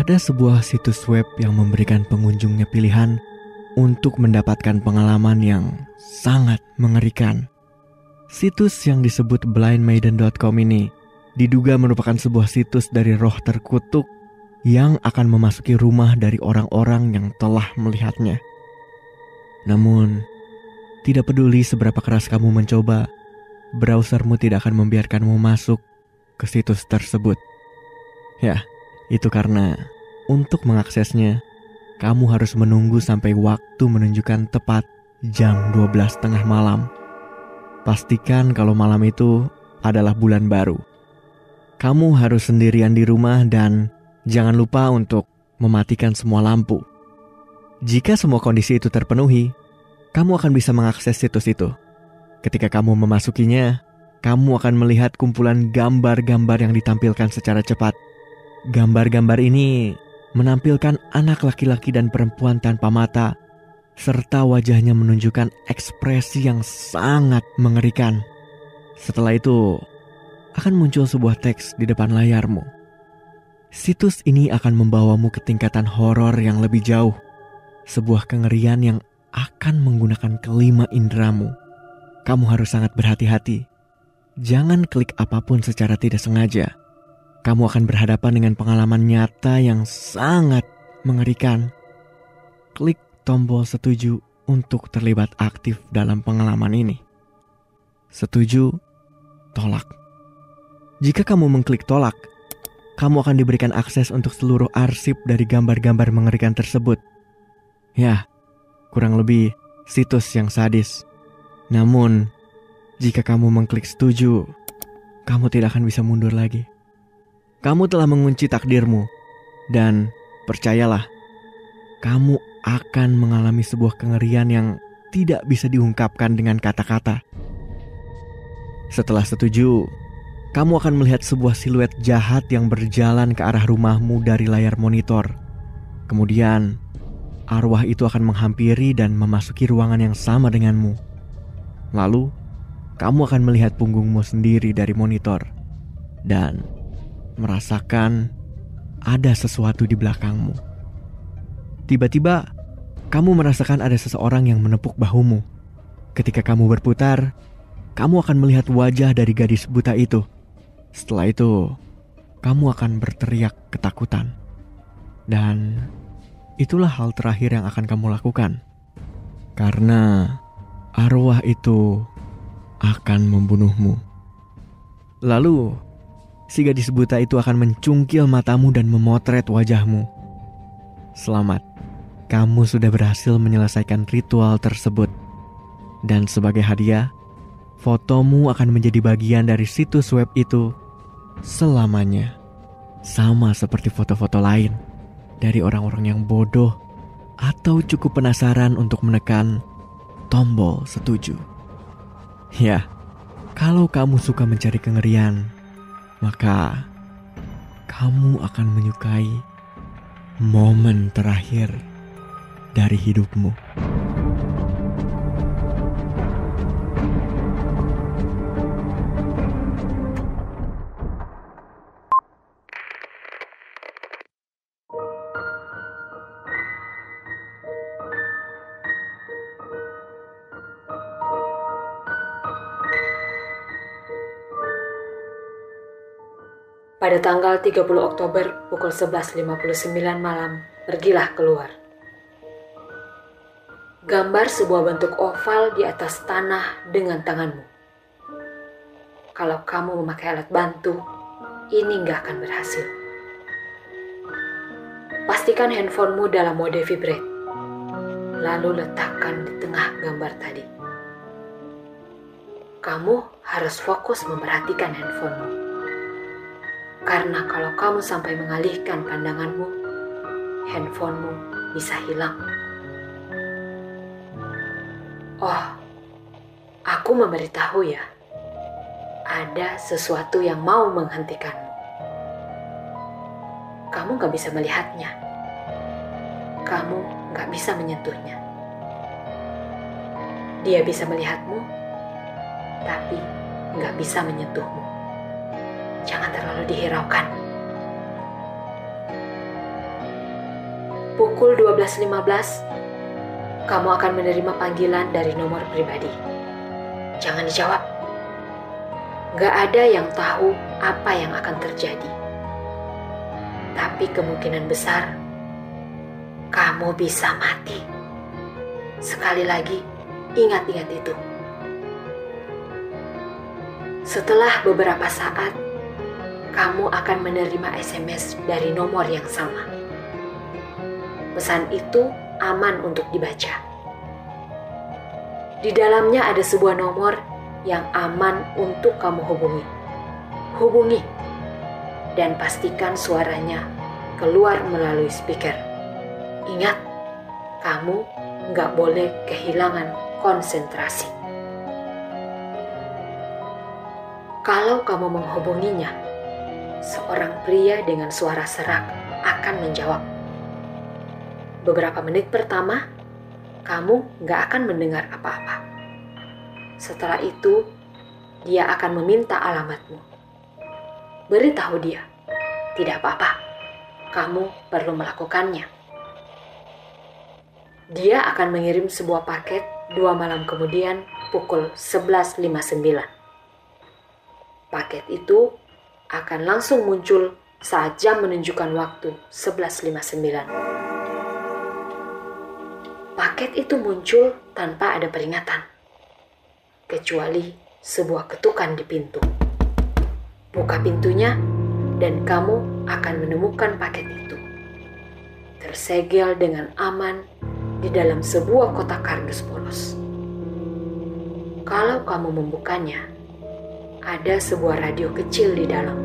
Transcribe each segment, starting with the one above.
Ada sebuah situs web yang memberikan pengunjungnya pilihan untuk mendapatkan pengalaman yang sangat mengerikan. Situs yang disebut blindmaiden.com ini diduga merupakan sebuah situs dari roh terkutuk yang akan memasuki rumah dari orang-orang yang telah melihatnya. Namun, tidak peduli seberapa keras kamu mencoba, browsermu tidak akan membiarkanmu masuk ke situs tersebut. Ya, itu karena untuk mengaksesnya, kamu harus menunggu sampai waktu menunjukkan tepat jam 12 tengah malam. Pastikan kalau malam itu adalah bulan baru. Kamu harus sendirian di rumah dan jangan lupa untuk mematikan semua lampu. Jika semua kondisi itu terpenuhi, kamu akan bisa mengakses situs itu. Ketika kamu memasukinya, kamu akan melihat kumpulan gambar-gambar yang ditampilkan secara cepat. Gambar-gambar ini menampilkan anak laki-laki dan perempuan tanpa mata, serta wajahnya menunjukkan ekspresi yang sangat mengerikan. Setelah itu, akan muncul sebuah teks di depan layarmu. Situs ini akan membawamu ke tingkatan horor yang lebih jauh. Sebuah kengerian yang akan menggunakan kelima inderamu. Kamu harus sangat berhati-hati. Jangan klik apapun secara tidak sengaja. Kamu akan berhadapan dengan pengalaman nyata yang sangat mengerikan. Klik tombol setuju untuk terlibat aktif dalam pengalaman ini. Setuju, tolak. Jika kamu mengklik tolak, kamu akan diberikan akses untuk seluruh arsip dari gambar-gambar mengerikan tersebut. Ya, kurang lebih situs yang sadis. Namun, jika kamu mengklik setuju, kamu tidak akan bisa mundur lagi. Kamu telah mengunci takdirmu, dan percayalah, kamu akan mengalami sebuah kengerian yang tidak bisa diungkapkan dengan kata-kata. Setelah setuju, kamu akan melihat sebuah siluet jahat yang berjalan ke arah rumahmu dari layar monitor. Kemudian, arwah itu akan menghampiri dan memasuki ruangan yang sama denganmu. Lalu, kamu akan melihat punggungmu sendiri dari monitor dan merasakan ada sesuatu di belakangmu. Tiba-tiba, kamu merasakan ada seseorang yang menepuk bahumu. Ketika kamu berputar, kamu akan melihat wajah dari gadis buta itu. Setelah itu, kamu akan berteriak ketakutan. Dan itulah hal terakhir yang akan kamu lakukan. Karena arwah itu akan membunuhmu. Lalu, si gadis buta itu akan mencungkil matamu dan memotret wajahmu. Selamat, kamu sudah berhasil menyelesaikan ritual tersebut. Dan sebagai hadiah, fotomu akan menjadi bagian dari situs web itu selamanya. Sama seperti foto-foto lain dari orang-orang yang bodoh atau cukup penasaran untuk menekan tombol setuju. Ya, kalau kamu suka mencari kengerian, maka kamu akan menyukai momen terakhir dari hidupmu. Pada tanggal 30 Oktober pukul 11.59 malam, pergilah keluar. Gambar sebuah bentuk oval di atas tanah dengan tanganmu. Kalau kamu memakai alat bantu, ini nggak akan berhasil. Pastikan handphonemu dalam mode vibrate, lalu letakkan di tengah gambar tadi. Kamu harus fokus memperhatikan handphonemu. Karena kalau kamu sampai mengalihkan pandanganmu, handphonemu bisa hilang. Oh, aku memberitahu ya, ada sesuatu yang mau menghentikanmu. Kamu gak bisa melihatnya. Kamu gak bisa menyentuhnya. Dia bisa melihatmu, tapi gak bisa menyentuhmu. Jangan terlalu dihiraukan. Pukul 12.15, kamu akan menerima panggilan dari nomor pribadi. Jangan dijawab. Gak ada yang tahu apa yang akan terjadi. Tapi kemungkinan besar, kamu bisa mati. Sekali lagi, ingat-ingat itu. Setelah beberapa saat, kamu akan menerima SMS dari nomor yang sama. Pesan itu aman untuk dibaca. Di dalamnya ada sebuah nomor yang aman untuk kamu hubungi. Hubungi dan pastikan suaranya keluar melalui speaker. Ingat, kamu nggak boleh kehilangan konsentrasi. Kalau kamu menghubunginya, seorang pria dengan suara serak akan menjawab. Beberapa menit pertama, kamu gak akan mendengar apa-apa. Setelah itu, dia akan meminta alamatmu. Beritahu dia, tidak apa-apa, kamu perlu melakukannya. Dia akan mengirim sebuah paket 2 malam kemudian pukul 11.59. Paket itu akan langsung muncul saat jam menunjukkan waktu 11.59. Paket itu muncul tanpa ada peringatan, kecuali sebuah ketukan di pintu. Buka pintunya dan kamu akan menemukan paket itu tersegel dengan aman di dalam sebuah kotak kardus polos. Kalau kamu membukanya, ada sebuah radio kecil di dalam.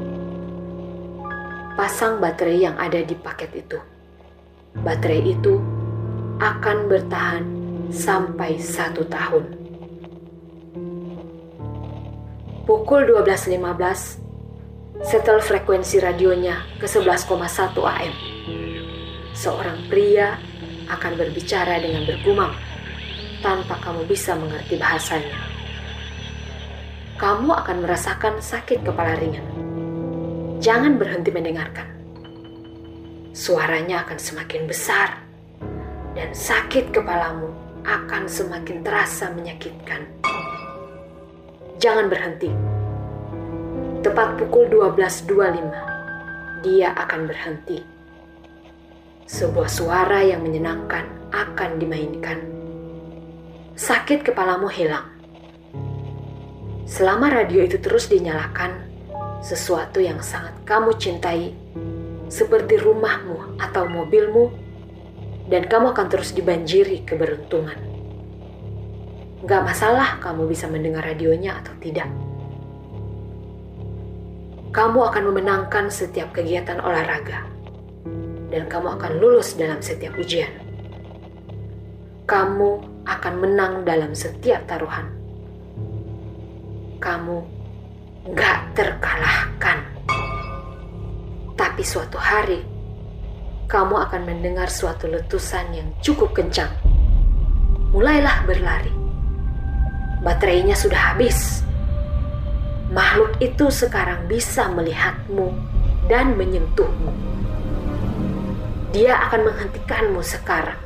Pasang baterai yang ada di paket itu. Baterai itu akan bertahan sampai 1 tahun. Pukul 12.15, setel frekuensi radionya ke 11,1 AM. Seorang pria akan berbicara dengan bergumam tanpa kamu bisa mengerti bahasanya. Kamu akan merasakan sakit kepala ringan. Jangan berhenti mendengarkan. Suaranya akan semakin besar dan sakit kepalamu akan semakin terasa menyakitkan. Jangan berhenti. Tepat pukul 12.25, dia akan berhenti. Sebuah suara yang menyenangkan akan dimainkan. Sakit kepalamu hilang. Selama radio itu terus dinyalakan, sesuatu yang sangat kamu cintai, seperti rumahmu atau mobilmu, dan kamu akan terus dibanjiri keberuntungan. Gak masalah kamu bisa mendengar radionya atau tidak. Kamu akan memenangkan setiap kegiatan olahraga. Dan kamu akan lulus dalam setiap ujian. Kamu akan menang dalam setiap taruhan. Kamu gak terkalahkan. Tapi suatu hari, kamu akan mendengar suatu letusan yang cukup kencang. Mulailah berlari. Baterainya sudah habis. Makhluk itu sekarang bisa melihatmu dan menyentuhmu. Dia akan menghentikanmu sekarang.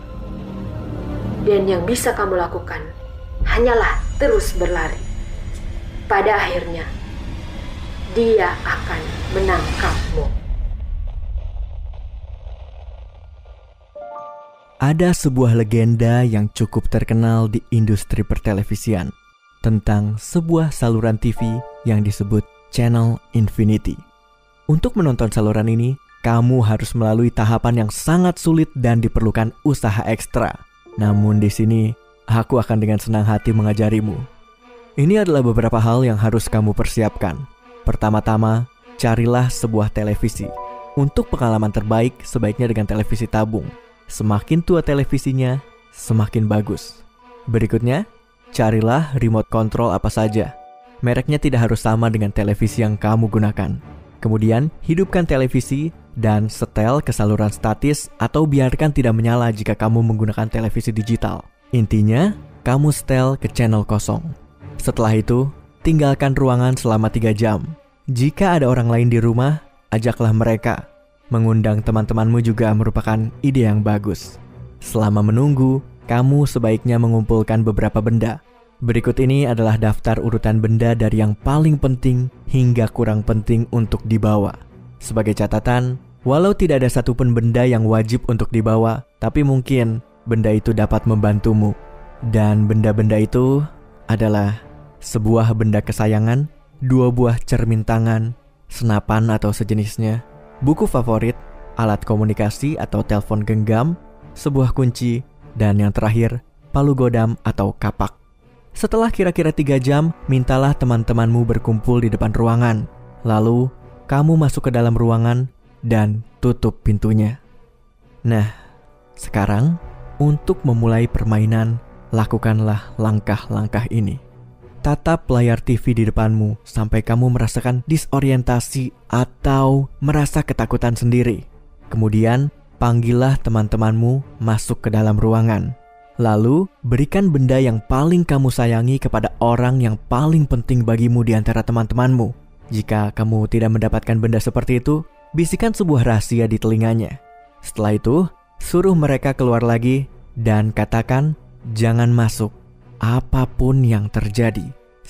Dan yang bisa kamu lakukan hanyalah terus berlari. Pada akhirnya, dia akan menangkapmu. Ada sebuah legenda yang cukup terkenal di industri pertelevisian tentang sebuah saluran TV yang disebut Channel Infinity. Untuk menonton saluran ini, kamu harus melalui tahapan yang sangat sulit dan diperlukan usaha ekstra. Namun di sini, aku akan dengan senang hati mengajarimu. Ini adalah beberapa hal yang harus kamu persiapkan. Pertama-tama, carilah sebuah televisi. Untuk pengalaman terbaik, sebaiknya dengan televisi tabung. Semakin tua televisinya, semakin bagus. Berikutnya, carilah remote control apa saja. Mereknya tidak harus sama dengan televisi yang kamu gunakan. Kemudian, hidupkan televisi dan setel ke saluran statis atau biarkan tidak menyala jika kamu menggunakan televisi digital. Intinya, kamu setel ke channel kosong. Setelah itu, tinggalkan ruangan selama 3 jam. Jika ada orang lain di rumah, ajaklah mereka. Mengundang teman-temanmu juga merupakan ide yang bagus. Selama menunggu, kamu sebaiknya mengumpulkan beberapa benda. Berikut ini adalah daftar urutan benda dari yang paling penting hingga kurang penting untuk dibawa. Sebagai catatan, walau tidak ada satupun benda yang wajib untuk dibawa, tapi mungkin benda itu dapat membantumu. Dan benda-benda itu adalah sebuah benda kesayangan, 2 buah cermin tangan, senapan atau sejenisnya, buku favorit, alat komunikasi atau telepon genggam, sebuah kunci, dan yang terakhir, palu godam atau kapak. Setelah kira-kira 3 jam, mintalah teman-temanmu berkumpul di depan ruangan. Lalu, kamu masuk ke dalam ruangan dan tutup pintunya. Nah, sekarang untuk memulai permainan, lakukanlah langkah-langkah ini. Tatap layar TV di depanmu sampai kamu merasakan disorientasi atau merasa ketakutan sendiri. Kemudian, panggillah teman-temanmu masuk ke dalam ruangan. Lalu, berikan benda yang paling kamu sayangi kepada orang yang paling penting bagimu di antara teman-temanmu. Jika kamu tidak mendapatkan benda seperti itu, bisikan sebuah rahasia di telinganya. Setelah itu, suruh mereka keluar lagi dan katakan, jangan masuk. Apapun yang terjadi,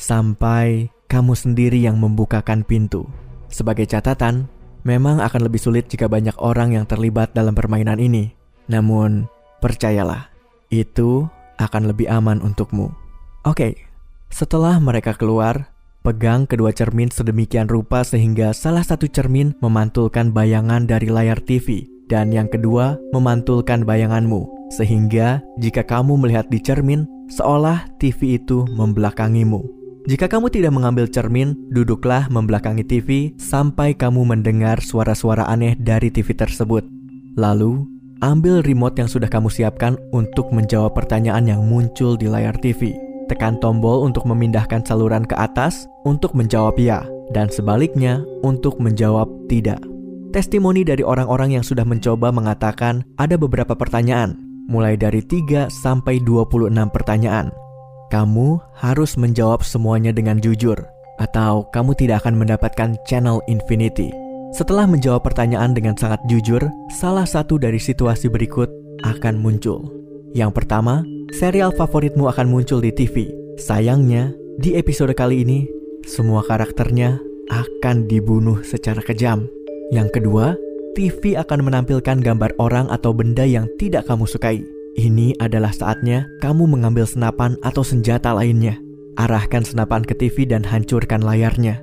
sampai kamu sendiri yang membukakan pintu. Sebagai catatan, memang akan lebih sulit jika banyak orang yang terlibat dalam permainan ini. Namun, percayalah, itu akan lebih aman untukmu. Oke, setelah mereka keluar, pegang kedua cermin sedemikian rupa sehingga salah satu cermin memantulkan bayangan dari layar TV dan yang kedua memantulkan bayanganmu. Sehingga jika kamu melihat di cermin, seolah TV itu membelakangimu. Jika kamu tidak mengambil cermin, duduklah membelakangi TV sampai kamu mendengar suara-suara aneh dari TV tersebut. Lalu, ambil remote yang sudah kamu siapkan untuk menjawab pertanyaan yang muncul di layar TV. Tekan tombol untuk memindahkan saluran ke atas untuk menjawab ya, dan sebaliknya untuk menjawab tidak. Testimoni dari orang-orang yang sudah mencoba mengatakan ada beberapa pertanyaan, mulai dari 3 sampai 26 pertanyaan. Kamu harus menjawab semuanya dengan jujur, atau kamu tidak akan mendapatkan channel infinity. Setelah menjawab pertanyaan dengan sangat jujur, salah satu dari situasi berikut akan muncul. Yang pertama, serial favoritmu akan muncul di TV. Sayangnya, di episode kali ini, semua karakternya akan dibunuh secara kejam. Yang kedua, TV akan menampilkan gambar orang atau benda yang tidak kamu sukai. Ini adalah saatnya kamu mengambil senapan atau senjata lainnya. Arahkan senapan ke TV dan hancurkan layarnya.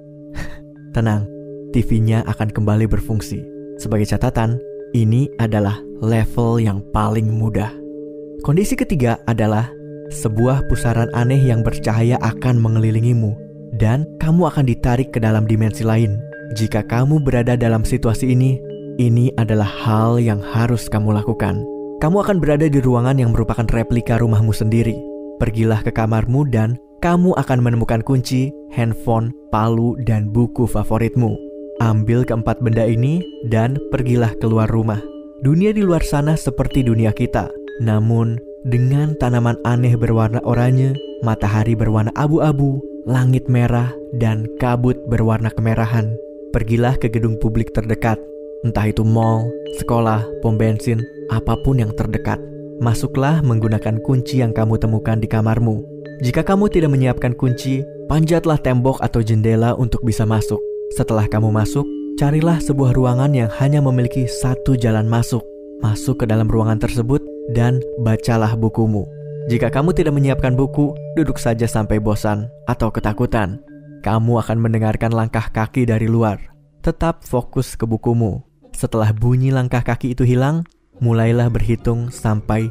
Tenang, TV-nya akan kembali berfungsi. Sebagai catatan, ini adalah level yang paling mudah. Kondisi ketiga adalah sebuah pusaran aneh yang bercahaya akan mengelilingimu dan kamu akan ditarik ke dalam dimensi lain. Jika kamu berada dalam situasi ini adalah hal yang harus kamu lakukan. Kamu akan berada di ruangan yang merupakan replika rumahmu sendiri. Pergilah ke kamarmu dan kamu akan menemukan kunci, handphone, palu, dan buku favoritmu. Ambil keempat benda ini dan pergilah keluar rumah. Dunia di luar sana seperti dunia kita, namun dengan tanaman aneh berwarna oranye, matahari berwarna abu-abu, langit merah, dan kabut berwarna kemerahan. Pergilah ke gedung publik terdekat, entah itu mall, sekolah, pom bensin, apapun yang terdekat. Masuklah menggunakan kunci yang kamu temukan di kamarmu. Jika kamu tidak menyiapkan kunci, panjatlah tembok atau jendela untuk bisa masuk. Setelah kamu masuk, carilah sebuah ruangan yang hanya memiliki satu jalan masuk. Masuk ke dalam ruangan tersebut dan bacalah bukumu. Jika kamu tidak menyiapkan buku, duduk saja sampai bosan atau ketakutan. Kamu akan mendengarkan langkah kaki dari luar. Tetap fokus ke bukumu. Setelah bunyi langkah kaki itu hilang, mulailah berhitung sampai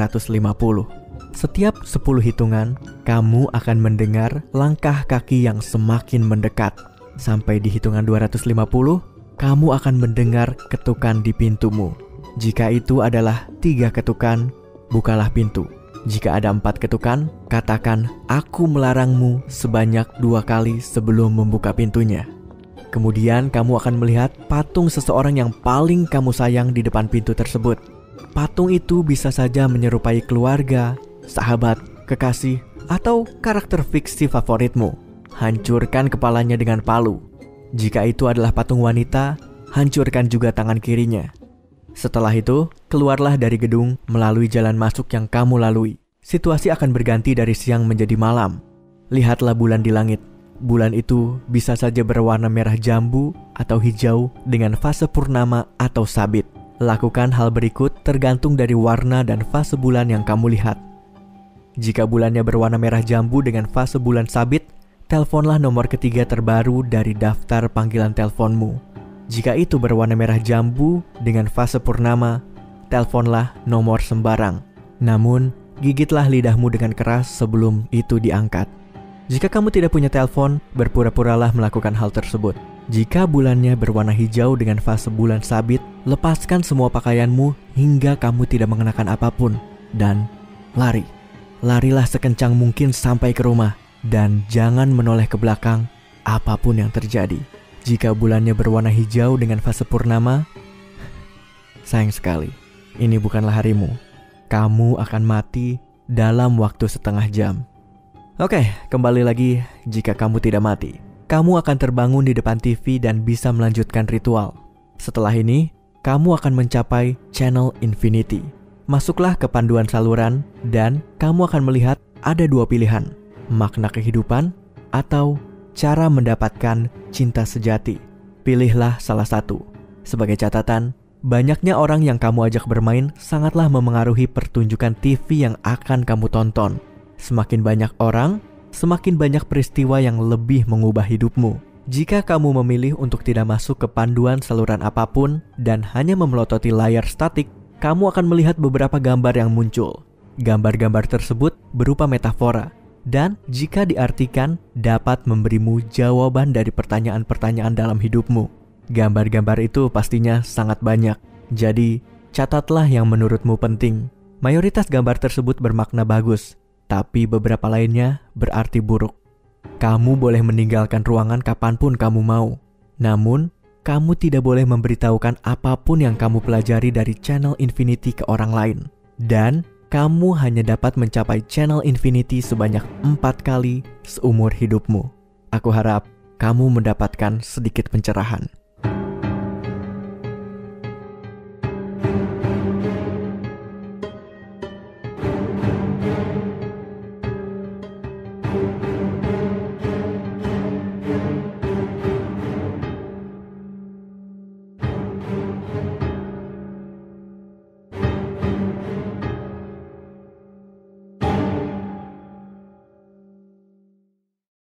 250. Setiap 10 hitungan, kamu akan mendengar langkah kaki yang semakin mendekat. Sampai di hitungan 250, kamu akan mendengar ketukan di pintumu. Jika itu adalah 3 ketukan, bukalah pintu. Jika ada 4 ketukan, katakan, "Aku melarangmu" sebanyak 2 kali sebelum membuka pintunya. Kemudian kamu akan melihat patung seseorang yang paling kamu sayang di depan pintu tersebut. Patung itu bisa saja menyerupai keluarga, sahabat, kekasih, atau karakter fiksi favoritmu. Hancurkan kepalanya dengan palu. Jika itu adalah patung wanita, hancurkan juga tangan kirinya. Setelah itu, keluarlah dari gedung melalui jalan masuk yang kamu lalui. Situasi akan berganti dari siang menjadi malam. Lihatlah bulan di langit. Bulan itu bisa saja berwarna merah jambu atau hijau dengan fase purnama atau sabit. Lakukan hal berikut tergantung dari warna dan fase bulan yang kamu lihat. Jika bulannya berwarna merah jambu dengan fase bulan sabit, teleponlah nomor ketiga terbaru dari daftar panggilan teleponmu. Jika itu berwarna merah jambu dengan fase purnama, teleponlah nomor sembarang. Namun, gigitlah lidahmu dengan keras sebelum itu diangkat. Jika kamu tidak punya telepon, berpura-puralah melakukan hal tersebut. Jika bulannya berwarna hijau dengan fase bulan sabit, lepaskan semua pakaianmu hingga kamu tidak mengenakan apapun. Dan lari. Larilah sekencang mungkin sampai ke rumah. Dan jangan menoleh ke belakang apapun yang terjadi. Jika bulannya berwarna hijau dengan fase purnama, sayang sekali, ini bukanlah harimu. Kamu akan mati dalam waktu setengah jam. Oke, kembali lagi. Jika kamu tidak mati, kamu akan terbangun di depan TV dan bisa melanjutkan ritual. Setelah ini, kamu akan mencapai channel infinity. Masuklah ke panduan saluran dan kamu akan melihat ada dua pilihan. Makna kehidupan atau cara mendapatkan cinta sejati. Pilihlah salah satu. Sebagai catatan, banyaknya orang yang kamu ajak bermain sangatlah memengaruhi pertunjukan TV yang akan kamu tonton. Semakin banyak orang, semakin banyak peristiwa yang lebih mengubah hidupmu. Jika kamu memilih untuk tidak masuk ke panduan saluran apapun dan hanya memelototi layar statik, kamu akan melihat beberapa gambar yang muncul. Gambar-gambar tersebut berupa metafora, dan jika diartikan dapat memberimu jawaban dari pertanyaan-pertanyaan dalam hidupmu. Gambar-gambar itu pastinya sangat banyak, jadi catatlah yang menurutmu penting. Mayoritas gambar tersebut bermakna bagus, tapi beberapa lainnya berarti buruk. Kamu boleh meninggalkan ruangan kapanpun kamu mau. Namun, kamu tidak boleh memberitahukan apapun yang kamu pelajari dari channel infinity ke orang lain. Dan kamu hanya dapat mencapai channel infinity sebanyak 4 kali seumur hidupmu. Aku harap kamu mendapatkan sedikit pencerahan.